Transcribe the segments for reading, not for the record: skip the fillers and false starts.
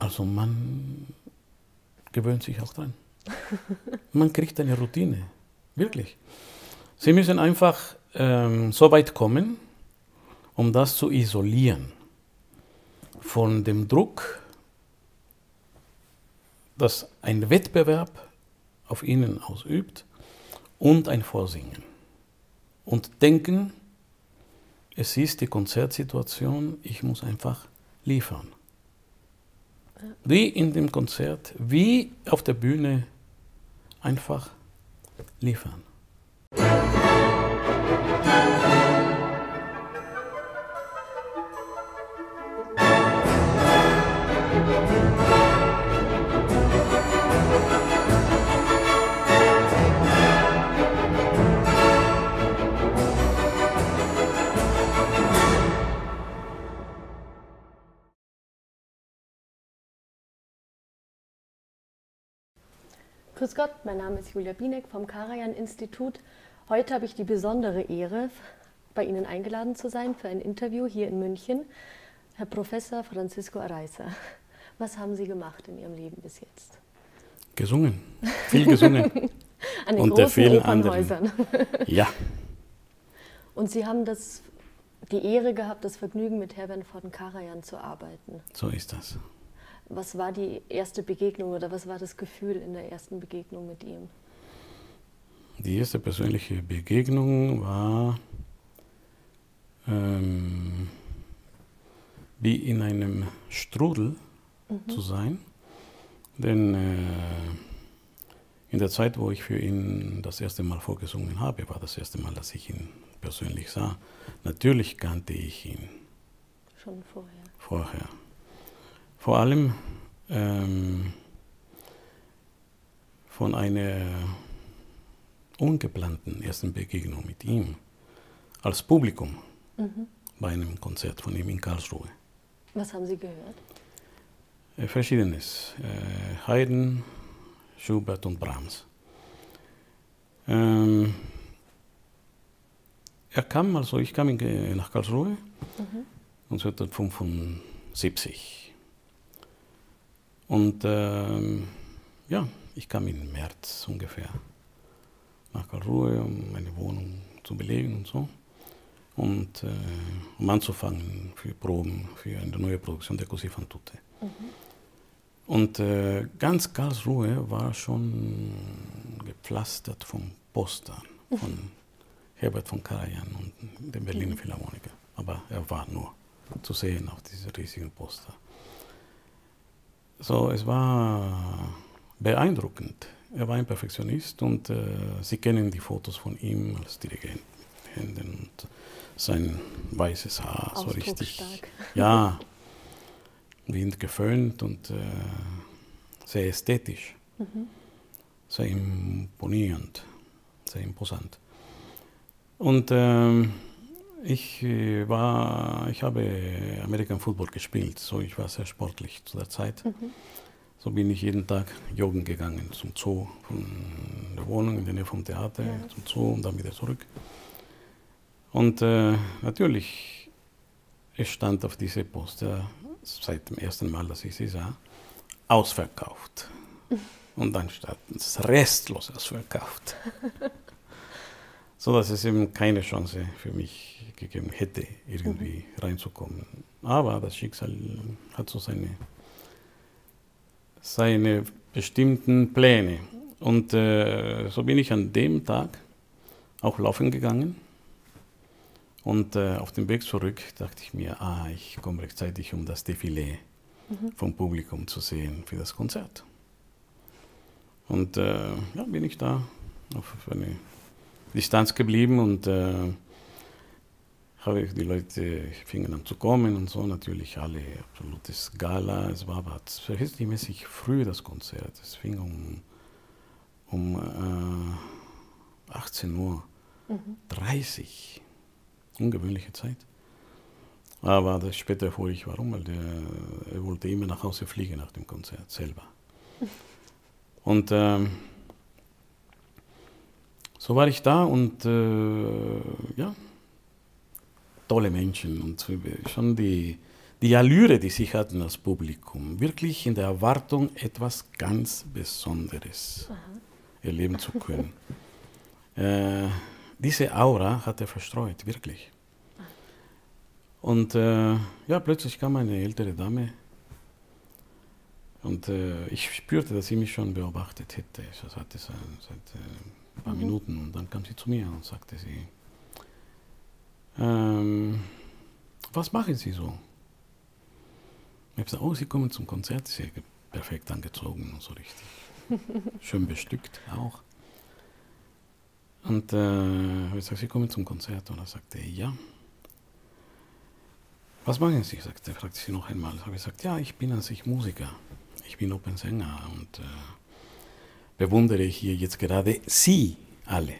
Also man gewöhnt sich auch dran. Man kriegt eine Routine, wirklich. Sie müssen einfach so weit kommen, um das zu isolieren von dem Druck, dass ein Wettbewerb auf ihnen ausübt und ein Vorsingen. Und denken, es ist die Konzertsituation, ich muss einfach liefern. Wie in dem Konzert, wie auf der Bühne, einfach liefern. Grüß Gott, mein Name ist Julia Bienek vom Karajan-Institut. Heute habe ich die besondere Ehre, bei Ihnen eingeladen zu sein für ein Interview hier in München. Herr Professor Francisco Araiza, was haben Sie gemacht in Ihrem Leben bis jetzt? Gesungen, viel gesungen. An den unter großen vielen Opernhäusern. Ja. Und Sie haben die Ehre gehabt, das Vergnügen, mit Herbert von Karajan zu arbeiten. So ist das. Was war die erste Begegnung oder was war das Gefühl in der ersten Begegnung mit ihm? Die erste persönliche Begegnung war wie in einem Strudel zu sein. Denn in der Zeit, wo ich für ihn das erste Mal vorgesungen habe, war das erste Mal, dass ich ihn persönlich sah. Natürlich kannte ich ihn. Schon vorher? Vorher. Vor allem von einer ungeplanten ersten Begegnung mit ihm als Publikum bei einem Konzert von ihm in Karlsruhe. Was haben Sie gehört? Verschiedenes. Haydn, Schubert und Brahms. Ich kam nach Karlsruhe 1975. Und ich kam im März ungefähr nach Karlsruhe, um meine Wohnung zu belegen und so. Und um anzufangen für Proben für eine neue Produktion der Così fan tutte. Und ganz Karlsruhe war schon gepflastert von Postern von Herbert von Karajan und dem Berliner Philharmoniker. Aber er war nur zu sehen auf diese riesigen Poster. So, es war beeindruckend. Er war ein Perfektionist und Sie kennen die Fotos von ihm als Dirigent mit Händen und sein weißes Haar, so richtig. Ja, wind geföhnt und sehr ästhetisch, sehr imponierend, sehr imposant. Und ich habe American Football gespielt, so ich war sehr sportlich zu der Zeit. So bin ich jeden Tag joggen gegangen zum Zoo, von der Wohnung in der Nähe vom Theater zum Zoo und dann wieder zurück. Und natürlich, es stand auf diese Poster seit dem ersten Mal, dass ich sie sah, ausverkauft. Und dann stand es restlos ausverkauft. So dass es eben keine Chance für mich gegeben hätte, irgendwie reinzukommen. Aber das Schicksal hat so seine bestimmten Pläne. Und so bin ich an dem Tag auch laufen gegangen. Und auf dem Weg zurück dachte ich mir, ich komme rechtzeitig, um das Defilé vom Publikum zu sehen für das Konzert. Und bin ich da auf eine Distanz geblieben und die Leute fingen an zu kommen und so, natürlich alle absolutes Gala. Es war aber verhältnismäßig früh das Konzert. Es fing um 18:30 Uhr. Ungewöhnliche Zeit. Aber später erfuhr ich, warum, weil er wollte immer nach Hause fliegen nach dem Konzert selber. Und so war ich da und tolle Menschen und schon die die Allüre, die sie hatten als Publikum, wirklich in der Erwartung, etwas ganz Besonderes erleben zu können. Diese Aura hat er verstreut, wirklich. Und ja, plötzlich kam eine ältere Dame und ich spürte, dass sie mich schon beobachtet hätte. Das hatte sie seit ein paar Minuten und dann kam sie zu mir und sagte sie, was machen Sie so? Ich habe gesagt, oh, Sie kommen zum Konzert, Sie sind perfekt angezogen und so richtig. Schön bestückt auch. Und ich habe gesagt, Sie kommen zum Konzert. Und er sagte, ja. Was machen Sie? Fragte sie noch einmal. Ich habe gesagt, ja, ich bin an sich Musiker. Ich bin Opernsänger und bewundere hier jetzt gerade Sie alle.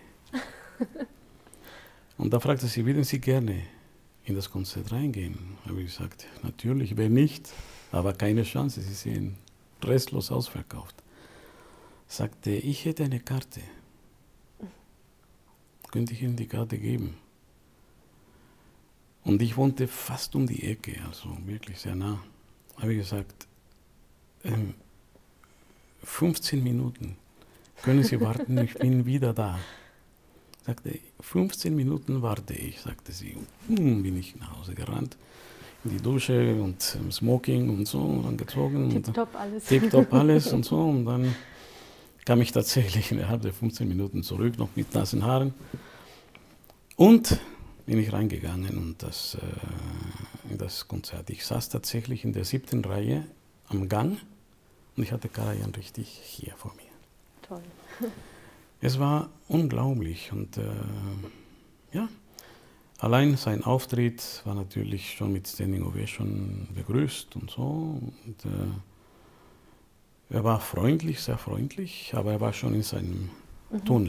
Und da fragte sie, würden Sie gerne in das Konzert reingehen? Habe ich gesagt, natürlich, wenn nicht, aber keine Chance, Sie sind restlos ausverkauft. Sagte, ich hätte eine Karte. Könnte ich Ihnen die Karte geben? Und ich wohnte fast um die Ecke, also wirklich sehr nah. Habe ich gesagt, 15 Minuten, können Sie warten, ich bin wieder da. Sagte, 15 Minuten warte ich, sagte sie. Und bin ich nach Hause gerannt, in die Dusche und Smoking und so, angezogen. Tipptopp alles. Tipptopp alles und so. Und dann kam ich tatsächlich innerhalb der 15 Minuten zurück, noch mit nassen Haaren. Und bin ich reingegangen und in das Konzert. Ich saß tatsächlich in der 7. Reihe am Gang und ich hatte Karajan richtig hier vor mir. Toll. Es war unglaublich und ja, allein sein Auftritt war natürlich schon mit Standing Ovation begrüßt und so. Und, er war freundlich, sehr freundlich, aber er war schon in seinem Tunnel.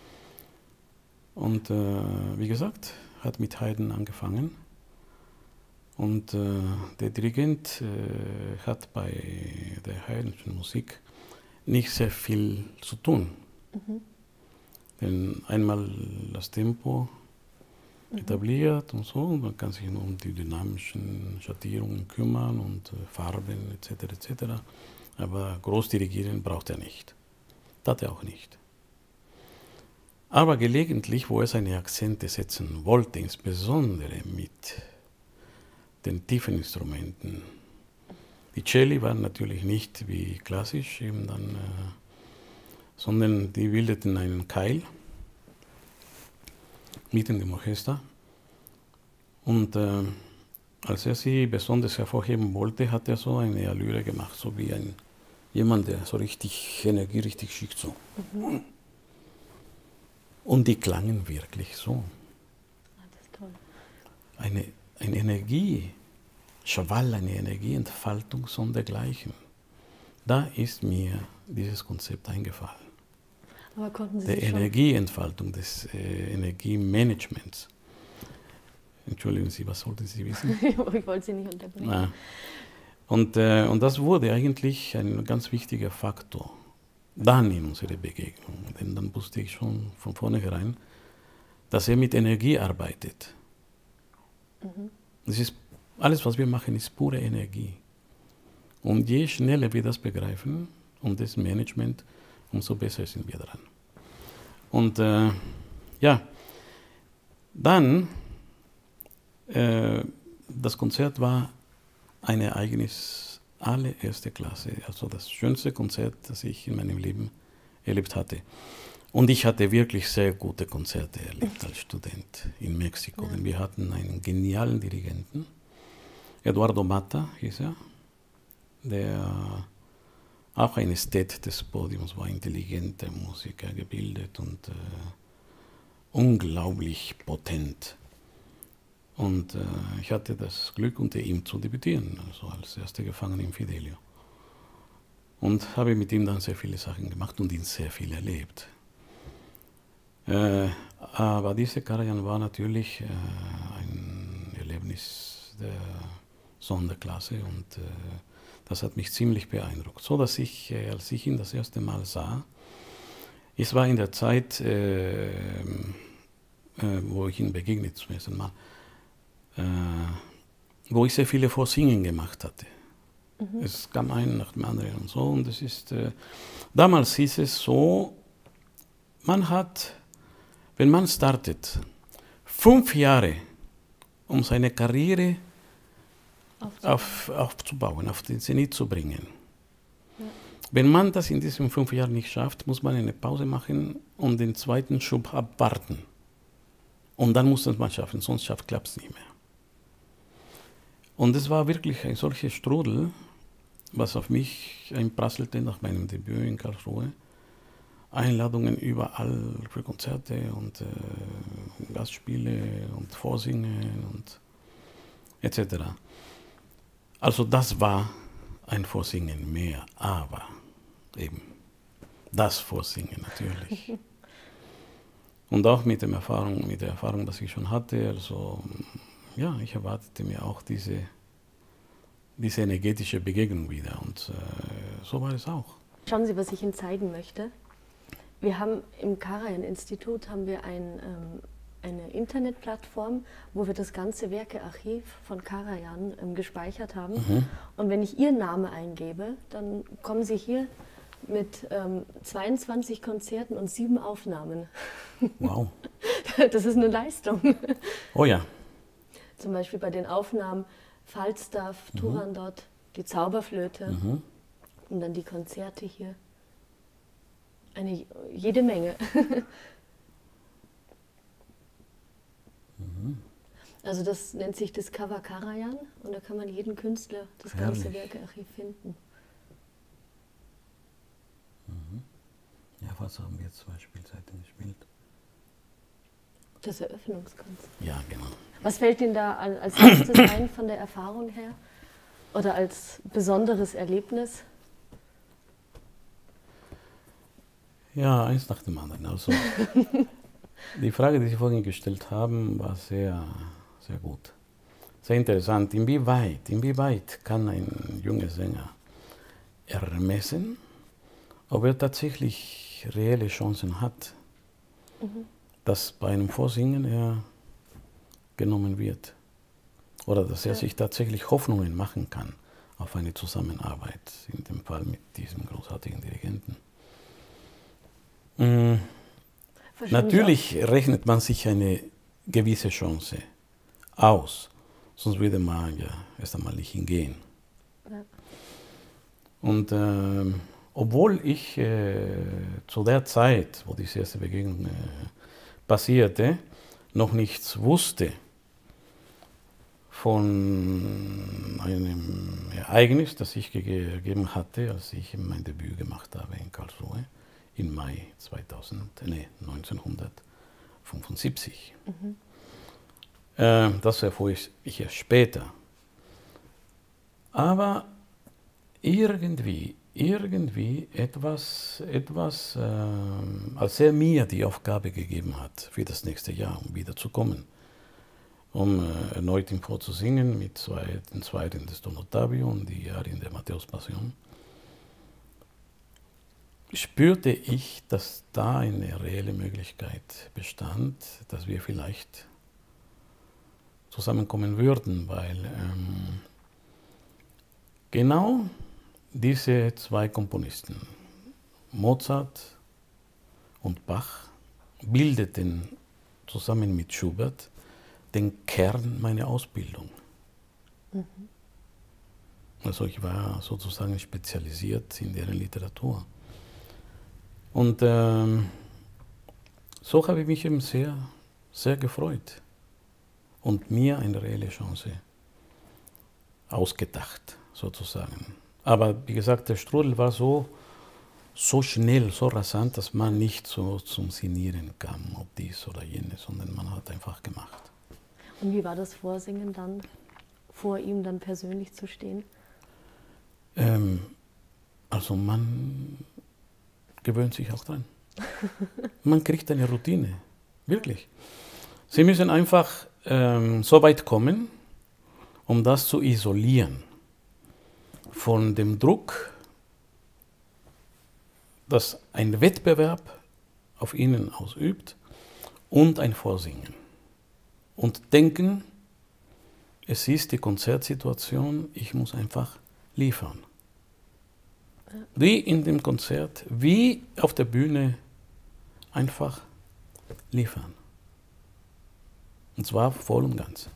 Und wie gesagt, hat mit Haydn angefangen und der Dirigent hat bei der Haydnschen Musik nicht sehr viel zu tun. Denn einmal das Tempo etabliert und so, man kann sich nur um die dynamischen Schattierungen kümmern und Farben etc. etc. Aber groß dirigieren braucht er nicht. Tat er auch nicht. Aber gelegentlich, wo er seine Akzente setzen wollte, insbesondere mit den tiefen Instrumenten. Die Celli waren natürlich nicht wie klassisch, eben dann, sondern die bildeten einen Keil mitten im Orchester. Und als er sie besonders hervorheben wollte, hat er so eine Allüre gemacht, so wie jemand, der so richtig Energie richtig schickt. So. Und die klangen wirklich so. Das ist toll. Eine Energieschwall, eine Energieentfaltung sondergleichen. Da ist mir dieses Konzept eingefallen. Aber konnten Sie der sich Energieentfaltung, des Energiemanagements. Entschuldigen Sie, was wollten Sie wissen? Ich wollte Sie nicht unterbrechen. Na. Und das wurde eigentlich ein ganz wichtiger Faktor dann in unserer Begegnung. Denn dann wusste ich schon von vornherein, dass er mit Energie arbeitet. Das ist, alles, was wir machen, ist pure Energie. Und je schneller wir das begreifen, und das Management, umso besser sind wir dran. Und ja, dann, das Konzert war ein Ereignis allererste Klasse, also das schönste Konzert, das ich in meinem Leben erlebt hatte. Und ich hatte wirklich sehr gute Konzerte erlebt als Student in Mexiko, denn wir hatten einen genialen Dirigenten, Eduardo Mata hieß er, der auch ein Ästhet des Podiums war, intelligenter Musiker, gebildet und unglaublich potent. Und ich hatte das Glück, unter ihm zu debütieren, also als erster Gefangener im Fidelio. Und habe mit ihm dann sehr viele Sachen gemacht und ihn sehr viel erlebt. Aber diese Karajan war natürlich ein Erlebnis der Sonderklasse und das hat mich ziemlich beeindruckt. So dass ich, als ich ihn das erste Mal sah, es war in der Zeit, wo ich ihn begegnete zum ersten Mal, wo ich sehr viele Vorsingen gemacht hatte. Es kam ein nach dem anderen und so. Und es ist, damals hieß es so, man hat, wenn man startet, 5 Jahre, um seine Karriere aufzubauen, auf den Zenit zu bringen. Ja. Wenn man das in diesen 5 Jahren nicht schafft, muss man eine Pause machen und den zweiten Schub abwarten. Und dann muss man schaffen, sonst klappt es nicht mehr. Und es war wirklich ein solcher Strudel, was auf mich einprasselte nach meinem Debüt in Karlsruhe. Einladungen überall für Konzerte und Gastspiele und Vorsingen und etc. Also das war ein Vorsingen mehr, aber eben das Vorsingen natürlich. Und auch mit der Erfahrung, was ich schon hatte, also ja, ich erwartete mir auch diese energetische Begegnung wieder und so war es auch. Schauen Sie, was ich Ihnen zeigen möchte. Wir haben im Karajan-Institut eine Internetplattform, wo wir das ganze Werkearchiv von Karajan gespeichert haben. Und wenn ich Ihren Namen eingebe, dann kommen Sie hier mit 22 Konzerten und 7 Aufnahmen. Wow. Das ist eine Leistung. Oh ja. Zum Beispiel bei den Aufnahmen Falstaff, Turandot, die Zauberflöte und dann die Konzerte hier. Jede Menge. Also das nennt sich Discover Karajan und da kann man jeden Künstler, das ganze Werkearchiv finden. Ja, was haben wir 2 Spielzeiten gespielt? Das Eröffnungskonzert. Ja, genau. Was fällt Ihnen da als erstes ein von der Erfahrung her? Oder als besonderes Erlebnis? Ja, eins nach dem anderen. Also, die Frage, die Sie vorhin gestellt haben, war sehr, sehr gut. Sehr interessant. Inwieweit kann ein junger Sänger ermessen, ob er tatsächlich reelle Chancen hat, dass bei einem Vorsingen er genommen wird? Oder dass er sich tatsächlich Hoffnungen machen kann auf eine Zusammenarbeit, in dem Fall mit diesem großartigen Dirigenten. Natürlich rechnet man sich eine gewisse Chance aus, sonst würde man ja erst einmal nicht hingehen. Ja. Und obwohl ich zu der Zeit, wo diese erste Begegnung passierte, noch nichts wusste von einem Ereignis, das ich gegeben hatte, als ich mein Debüt gemacht habe in Karlsruhe im Mai 1975. Das erfuhr ich erst später. Aber irgendwie etwas, als er mir die Aufgabe gegeben hat, für das nächste Jahr, um wieder zu kommen, um erneut im Chor zu singen, mit den Zweiten des Don Ottavio und die Arien der Matthäus-Passion, spürte ich, dass da eine reelle Möglichkeit bestand, dass wir vielleicht zusammenkommen würden, weil genau diese 2 Komponisten, Mozart und Bach, bildeten zusammen mit Schubert den Kern meiner Ausbildung. Also ich war sozusagen spezialisiert in deren Literatur. Und so habe ich mich eben sehr, sehr gefreut und mir eine reelle Chance ausgedacht, sozusagen. Aber wie gesagt, der Strudel war so schnell, so rasant, dass man nicht so zum Sinnieren kam, ob dies oder jenes, sondern man hat einfach gemacht. Und wie war das Vorsingen dann, vor ihm dann persönlich zu stehen? Also man gewöhnt sich auch dran. Man kriegt eine Routine, wirklich. Sie müssen einfach so weit kommen, um das zu isolieren von dem Druck, das ein Wettbewerb auf ihnen ausübt und ein Vorsingen. Und denken, es ist die Konzertsituation, ich muss einfach liefern. Wie in dem Konzert, wie auf der Bühne, einfach liefern. Und zwar voll und ganz.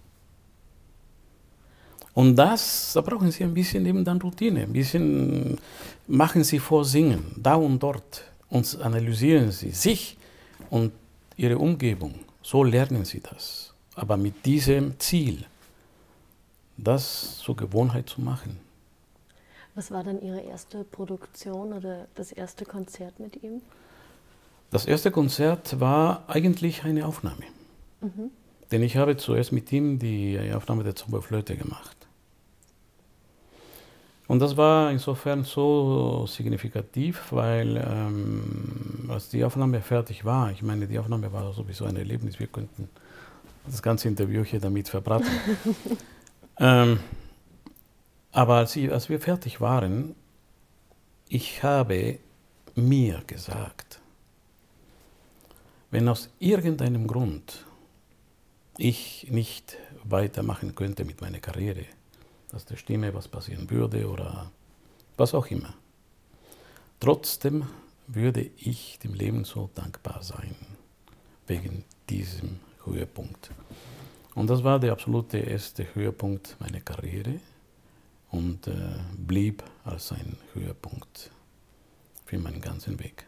Und da brauchen Sie ein bisschen eben dann Routine, ein bisschen machen Sie Vorsingen, da und dort, und analysieren Sie sich und Ihre Umgebung. So lernen Sie das. Aber mit diesem Ziel, das zur Gewohnheit zu machen. Was war dann Ihre erste Produktion oder das erste Konzert mit ihm? Das erste Konzert war eigentlich eine Aufnahme. Denn ich habe zuerst mit ihm die Aufnahme der Zauberflöte gemacht. Und das war insofern so signifikativ, weil als die Aufnahme fertig war, ich meine, die Aufnahme war sowieso ein Erlebnis, wir könnten das ganze Interview hier damit verbraten. Aber als wir fertig waren, ich habe mir gesagt, wenn aus irgendeinem Grund ich nicht weitermachen könnte mit meiner Karriere, dass der Stimme was passieren würde oder was auch immer. Trotzdem würde ich dem Leben so dankbar sein, wegen diesem Höhepunkt. Und das war der absolute erste Höhepunkt meiner Karriere und blieb als ein Höhepunkt für meinen ganzen Weg.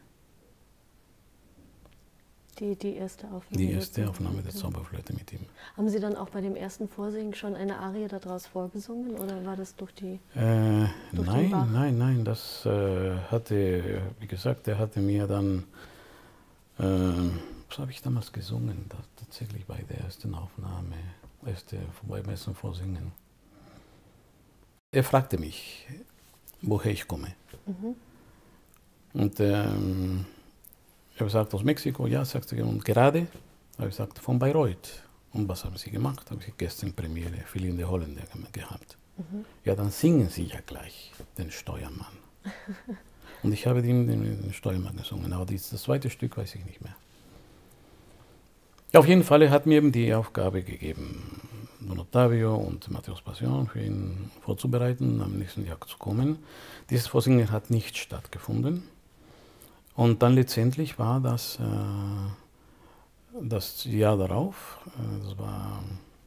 Die erste Aufnahme? Die erste Aufnahme der Zauberflöte mit ihm. Haben Sie dann auch bei dem ersten Vorsingen schon eine Arie daraus vorgesungen oder war das durch die? Nein, das hatte, wie gesagt, er hatte mir dann, was habe ich damals gesungen, das, tatsächlich bei der ersten Aufnahme, beim ersten Vorsingen. Er fragte mich, woher ich komme. Und ich habe gesagt, aus Mexiko, ja, sagte er, und gerade, habe ich gesagt, von Bayreuth. Und was haben Sie gemacht? Habe ich gestern Premiere, Philippe der Holländer gehabt. Ja, dann singen Sie ja gleich den Steuermann. Und ich habe ihm den Steuermann gesungen, aber das zweite Stück weiß ich nicht mehr. Ja, auf jeden Fall, er hat mir eben die Aufgabe gegeben, Don Ottavio und Matthäus Passion für ihn vorzubereiten, am nächsten Jahr zu kommen. Dieses Vorsingen hat nicht stattgefunden. Und dann letztendlich war das Jahr darauf, das war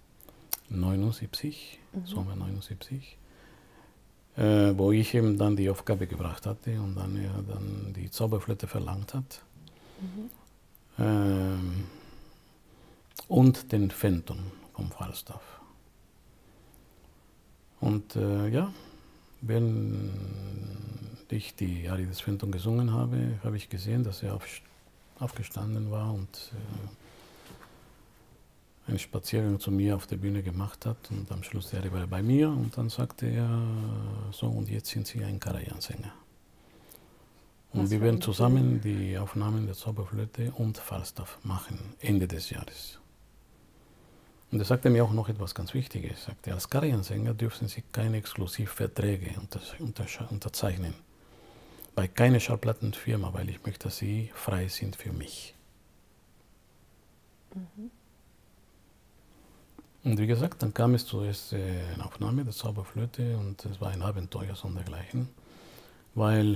79, Sommer 79, wo ich ihm dann die Aufgabe gebracht hatte und dann er dann die Zauberflöte verlangt hat. Und den Phantom vom Falstaff. Und ja, wenn ich die Arie des Phantom gesungen habe, habe ich gesehen, dass er aufgestanden war und einen Spaziergang zu mir auf der Bühne gemacht hat. Und am Schluss der Arie war er bei mir und dann sagte er, so und jetzt sind Sie ein Karajan-Sänger. Und wir werden zusammen die Aufnahmen der Zauberflöte und Falstaff machen, Ende des Jahres. Und er sagte mir auch noch etwas ganz Wichtiges. Er sagte, als Karajan-Sänger dürfen Sie keine Exklusivverträge unterzeichnen. Bei keiner Schallplattenfirma, weil ich möchte, dass Sie frei sind für mich. Und wie gesagt, dann kam es zuerst eine Aufnahme der Zauberflöte und es war ein Abenteuer sondergleichen, weil,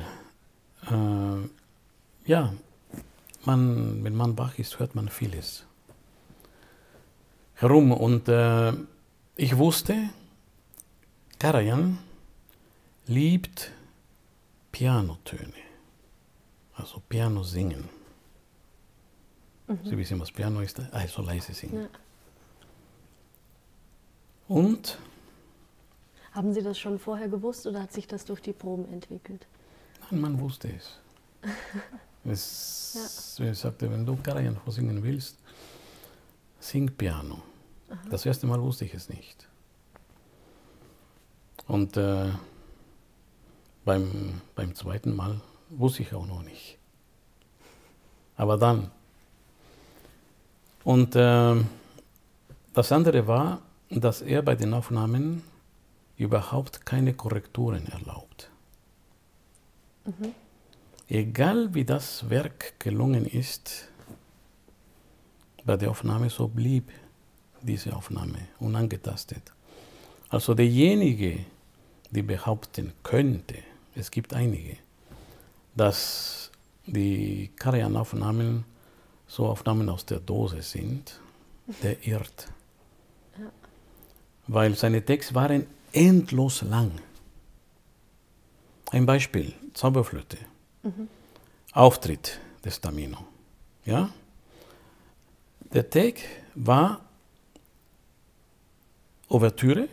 ja, wenn man wach ist, hört man vieles herum. Und ich wusste, Karajan liebt Pianotöne, also Piano singen. Sie wissen, was Piano ist, also leise singen. Ja. Und? Haben Sie das schon vorher gewusst oder hat sich das durch die Proben entwickelt? Nein, man wusste es. Ich sagte, wenn du Karajan vorsingen willst, sing Piano. Aha. Das erste Mal wusste ich es nicht. Und beim zweiten Mal wusste ich auch noch nicht. Aber dann. Und das andere war, dass er bei den Aufnahmen überhaupt keine Korrekturen erlaubt. Egal wie das Werk gelungen ist, bei der Aufnahme so blieb diese Aufnahme unangetastet. Also derjenige, die behaupten könnte, es gibt einige, dass die Karajan-Aufnahmen so Aufnahmen aus der Dose sind, der irrt. Ja. Weil seine Texte waren endlos lang. Ein Beispiel, Zauberflöte, Auftritt des Tamino. Ja? Der Take war Ouvertüre,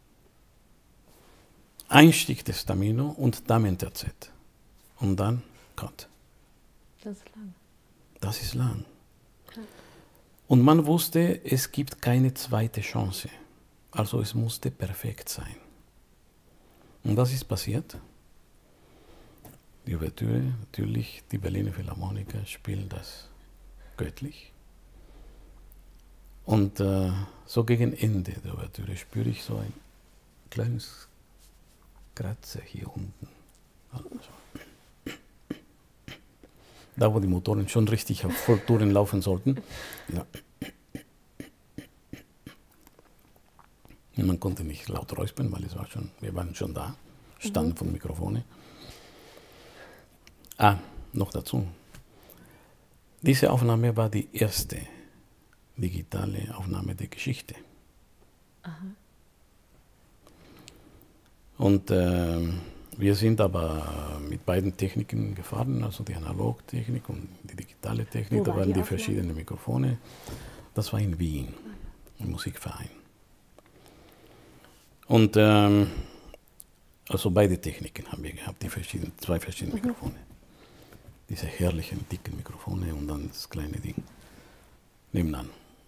Einstieg des Tamino und Damenterzett. Und dann Cut. Das ist lang. Das ist lang. Ja. Und man wusste, es gibt keine zweite Chance. Also es musste perfekt sein. Und was ist passiert? Die Ouvertüre, natürlich, die Berliner Philharmoniker spielen das göttlich. Und so gegen Ende der Ouvertüre spüre ich so ein kleines Kratzer hier unten. Also, da, wo die Motoren schon richtig auf Volltouren laufen sollten. Ja. Man konnte nicht laut räuspern, weil es war schon, wir waren schon da, standen vom Mikrofone. Noch dazu. Diese Aufnahme war die erste digitale Aufnahme der Geschichte. Aha. Und wir sind aber mit beiden Techniken gefahren, also die Analogtechnik und die digitale Technik. Da waren die verschiedenen Mikrofone. Das war in Wien, im Musikverein. Und also beide Techniken haben wir gehabt, die zwei verschiedene Mikrofone. Diese herrlichen, dicken Mikrofone und dann das kleine Ding nebenan.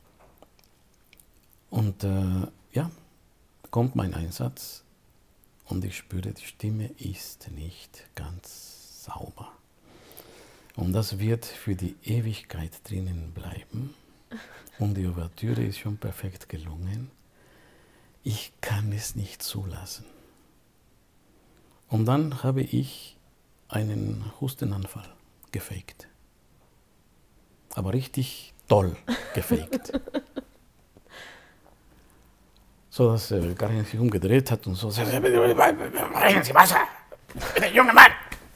Und ja, kommt mein Einsatz. Und ich spüre, die Stimme ist nicht ganz sauber. Und das wird für die Ewigkeit drinnen bleiben. Und die Ouvertüre ist schon perfekt gelungen. Ich kann es nicht zulassen. Und dann habe ich einen Hustenanfall gefaked. Aber richtig toll gefaked. So dass Karajan sich umgedreht hat und so, bringen Sie Wasser, bitte, junger Mann.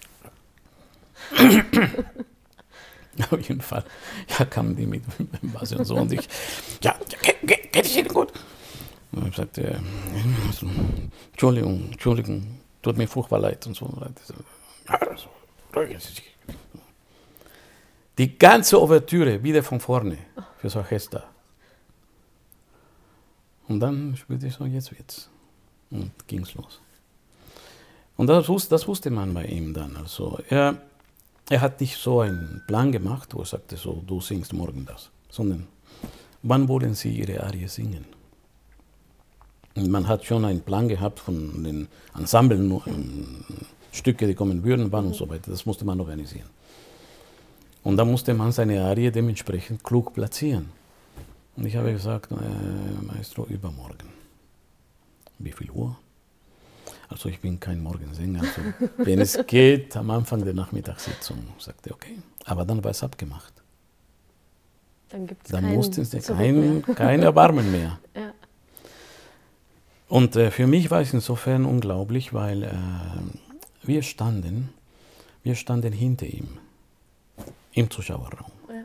Auf jeden Fall, ja, kamen die mit dem Wasser und so und ich, ja, geht es Ihnen gut? Und ich sagte, Entschuldigung, tut mir furchtbar leid und so. Ja, ruhigen Sie sich. Die ganze Ouvertüre wieder von vorne fürs Orchester. Und dann spürte ich so, jetzt wird's. Und ging's los. Und das wusste man bei ihm dann. Also er hat nicht so einen Plan gemacht, wo er sagte, so, du singst morgen das. Sondern, wann wollen Sie Ihre Arie singen? Und man hat schon einen Plan gehabt von den Ensemblen, Stücke, die kommen würden, wann und so weiter. Das musste man organisieren. Und dann musste man seine Arie dementsprechend klug platzieren. Und ich habe gesagt, Maestro, übermorgen. Wie viel Uhr? Also ich bin kein Morgensänger. Also wenn es geht, am Anfang der Nachmittagssitzung. Sagte okay. Aber dann war es abgemacht. Dann gibt es kein Erbarmen mehr. Ja. Und für mich war es insofern unglaublich, weil wir standen hinter ihm im Zuschauerraum. Ja.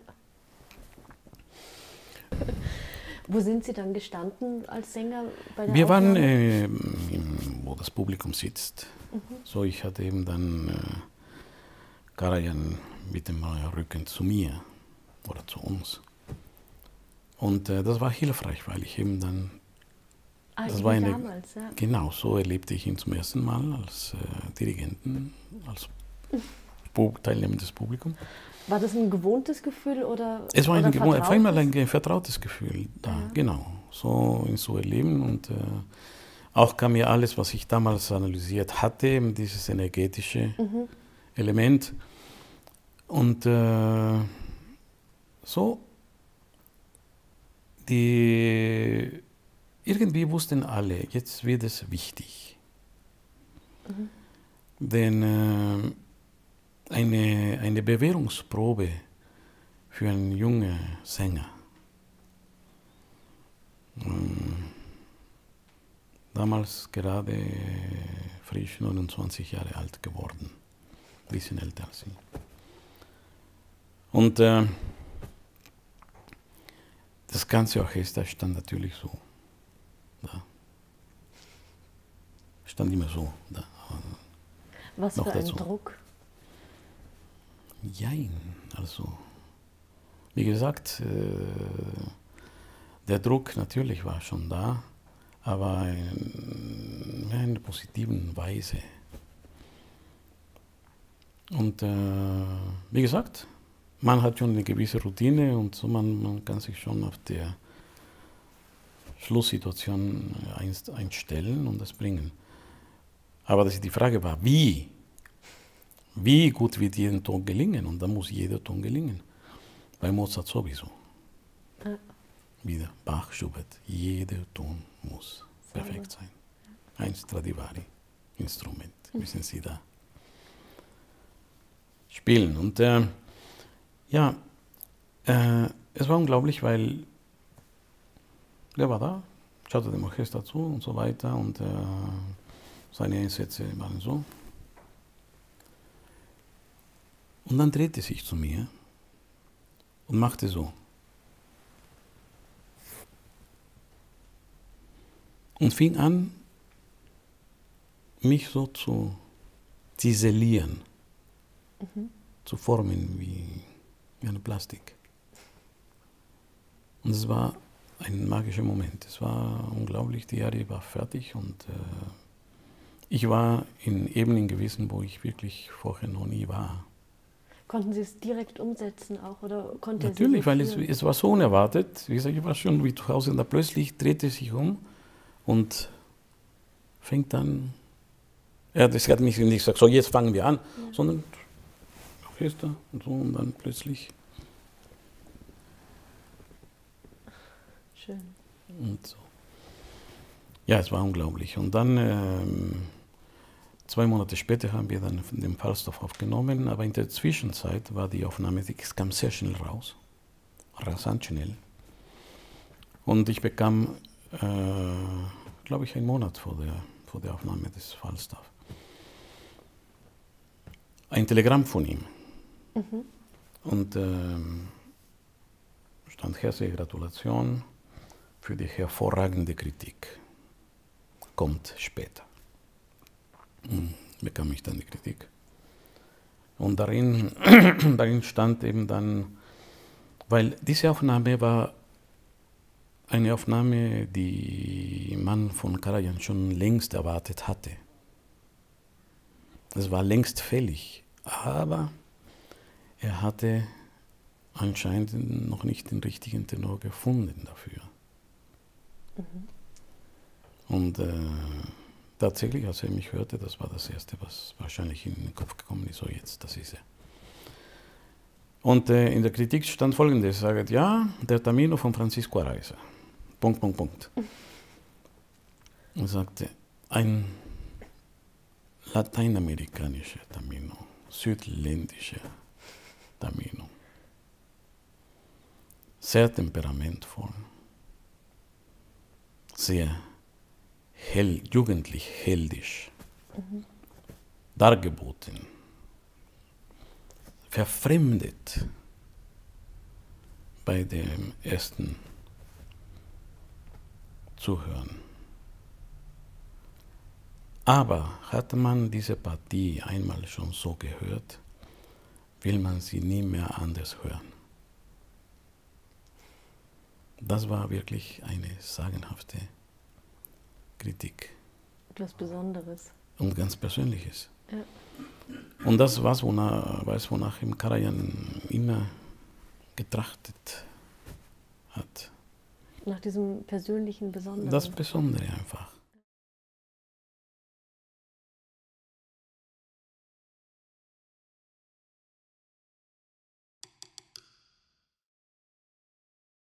Wo sind Sie dann gestanden als Sänger bei der Wir Aufnahme? waren, wo das Publikum sitzt. So, ich hatte eben dann Karajan mit dem Rücken zu mir oder zu uns. Und das war hilfreich, weil ich eben dann... das war damals, ja. Genau, so erlebte ich ihn zum ersten Mal als Dirigenten, als teilnehmendes Publikum. War das ein gewohntes Gefühl oder es war auf einmal ein vertrautes? vertrautes Gefühl da, Ja. genau. So in so erleben und auch kam mir alles, was ich damals analysiert hatte, eben dieses energetische Element. Und so, irgendwie wussten alle, jetzt wird es wichtig. Denn eine Bewährungsprobe für einen jungen Sänger. damals gerade frisch 29 Jahre alt geworden. Ein bisschen älter als sie. Und das ganze Orchester stand natürlich so da. Stand immer so da. Was für ein Druck? Jein, also wie gesagt, der Druck natürlich war schon da, aber in einer positiven Weise. Und wie gesagt, man hat schon eine gewisse Routine und so man kann sich schon auf der Schlusssituation einstellen und das bringen. Aber die Frage war, wie? Wie gut wird jeden Ton gelingen? Und da muss jeder Ton gelingen. Bei Mozart sowieso. Ja. Wieder Bach, Schubert. Jeder Ton muss perfekt sein. Ein Stradivari-Instrument müssen Sie da spielen. Und ja, es war unglaublich, weil der war da, schaute dem Orchester zu und so weiter und seine Einsätze waren so. Und dann drehte sich zu mir und machte so. Und fing an, mich so zu ziselieren, zu formen wie eine Plastik. Und es war ein magischer Moment. Es war unglaublich, die Arie war fertig und ich war in Ebenen gewesen, wo ich wirklich vorher noch nie war. Konnten Sie es direkt umsetzen auch? Oder konnte Natürlich, Sie weil es war so unerwartet. Wie gesagt, ich war schon wie zu Hause und da plötzlich drehte es sich um und fängt dann, das hat mich nicht gesagt, so jetzt fangen wir an, sondern Orchester und so und dann plötzlich. Schön. Und so. Ja, es war unglaublich. Und dann 2 Monate später haben wir dann den Falstaff aufgenommen, aber in der Zwischenzeit war die Aufnahme, die kam sehr schnell raus, rasant schnell. Und ich bekam, glaube ich, einen Monat vor der Aufnahme des Falstaff ein Telegramm von ihm. Und stand herzliche Gratulation für die hervorragende Kritik. Kommt später. Bekam ich dann die Kritik. Und darin stand eben dann, weil diese Aufnahme war eine Aufnahme, die man von Karajan schon längst erwartet hatte. Es war längst fällig, aber er hatte anscheinend noch nicht den richtigen Tenor gefunden dafür. Und tatsächlich, als er mich hörte, das war das Erste, was wahrscheinlich in den Kopf gekommen ist, so jetzt, das ist er. Und in der Kritik stand Folgendes, sagt, ja, der Tamino von Francisco Araiza. Punkt, Punkt, Punkt. Und sagte, ein lateinamerikanischer Tamino, südländischer Tamino, sehr temperamentvoll, sehr jugendlich heldisch, dargeboten, verfremdet bei dem ersten Zuhören. Aber hat man diese Partie einmal schon so gehört, will man sie nie mehr anders hören. Das war wirklich eine sagenhafte Kritik. Etwas Besonderes. Und ganz Persönliches. Ja. Und das war wonach im Karajan immer getrachtet hat. Nach diesem persönlichen Besonderen. Das Besondere einfach.